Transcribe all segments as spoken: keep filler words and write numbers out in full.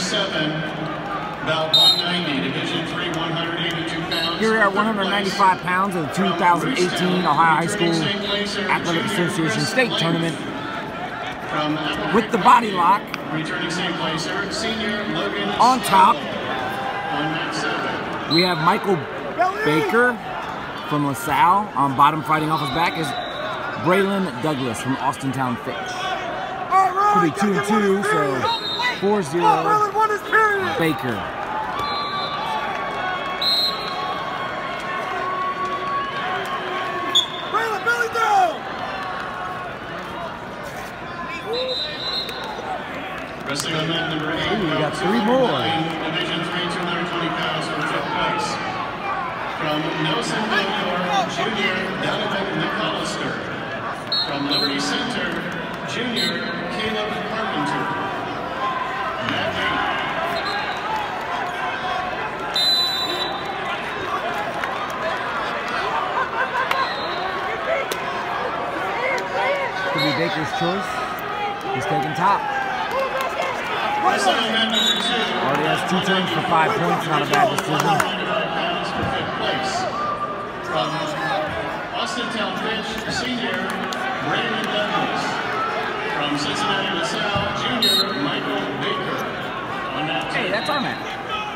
seven, about one ninety, Division three, one hundred eighty-two pounds. Here we are, one hundred ninety-five pounds of the two thousand eighteen Ohio High School Athletic Association State Tournament. With the body lock Returning same placer, senior Logan on top, on mat seven. we have Michael Baker from LaSalle. On bottom, fighting off his back, is Braylon Douglas from Austintown Fitch. Could be two and two, so four zero Baker. Braylon, belly down! Wrestling on mat number eight. Ooh, we got three more. Division three, two hundred twenty pounds for fifth place. From Nelson Villamor, Junior Donovan McAllister. From Liberty Center, Junior Caleb Carpenter. Mat eight. Could be Baker's choice. He's taking top. Wrestling on mat number two. Already has two turns for five points. Not a bad decision. pounds for fifth place. From Austintown Fitch, Senior Brandon Douglas. From Cincinnati LaSalle, Junior Michael Baker. On that Hey, that's our man.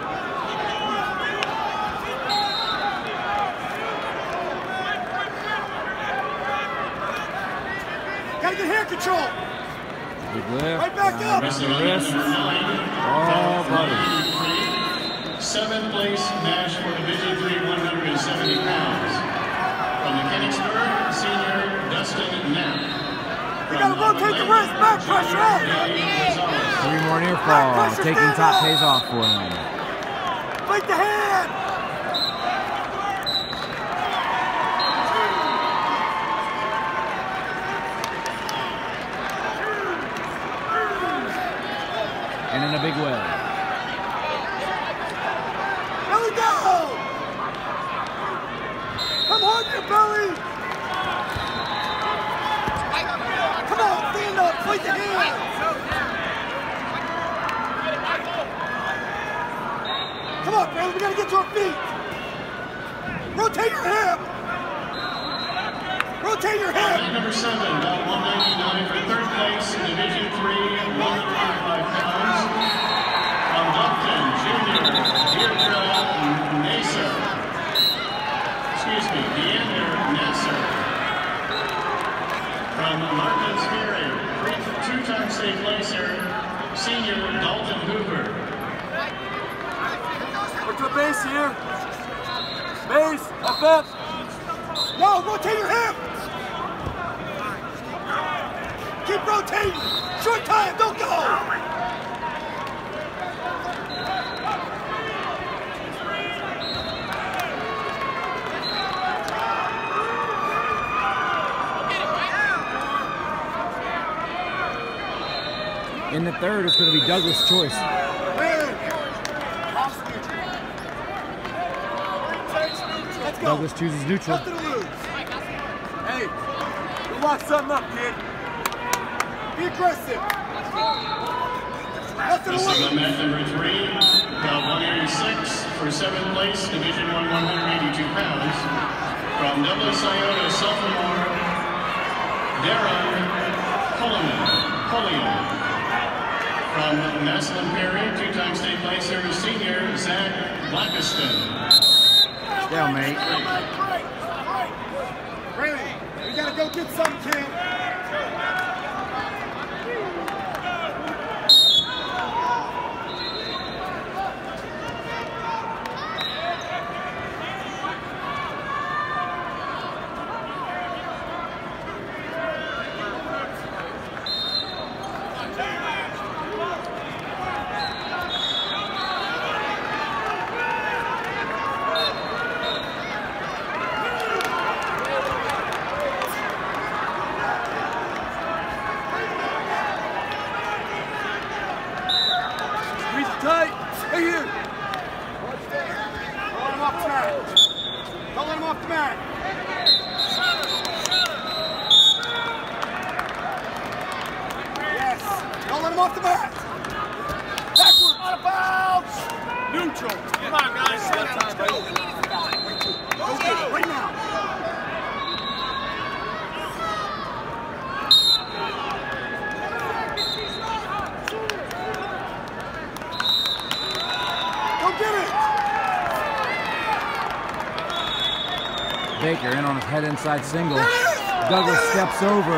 Gotta get hand control! Big lift. Right back up! Wrestling on mat number nine. Oh, buddy. Seventh place match for Division three, one hundred seventy pounds. From Mechanicsburg, Senior Dustin Knapp. You gotta rotate the wrist, back pressure out! Three more near fall. Taking top pays off for him. Fight the hand! And in a big way. Belly down! Come hard your belly! Come on, stand up, fight the hand! Come on, Braylon, we gotta get to our feet! Rotate your hip! Rotate your hip! Mat number seven, about one ninety-nine for third place in Division three, one hundred eighty-five pounds. From Buckton, Junior Deirdre Nasser. Excuse me, Deander Nasser. From Martins Ferry, two-time state placer, Senior Dalton Hoover. Look to the base here. Base, F F. No, rotate your hip. Keep rotating. Short time, don't go. In the third, it's going to be Douglas' choice. Let's go. Douglas chooses neutral. Nothing to lose. Hey, you lock something up, kid. Be aggressive. Nothing to Wrestling on lose. mat number three, about one eighty-six for seventh place, Division one, one hundred eighty-two pounds. From Douglas Iota, sophomore, Darren Pulliam. Pulliam. From Maslin Perry, two-time state placer, Senior Zach Blackiston. Stalemate. Braylon, we gotta go get some, kid. Tight. Stay here. Don't let him off the mat. Don't let him off the mat. Yes. Don't let him off the mat. Backward. neutral. Come on, guys. Got time, buddy. Go get it right now. Go get it. Baker in on his head inside single. Douglas steps over.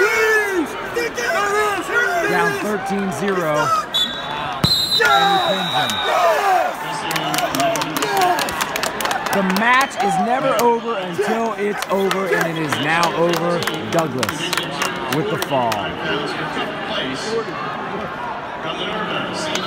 Down thirteen zero. And he pins him. The match is never over until it's over, and it is now over. Douglas with the fall. From the Norma,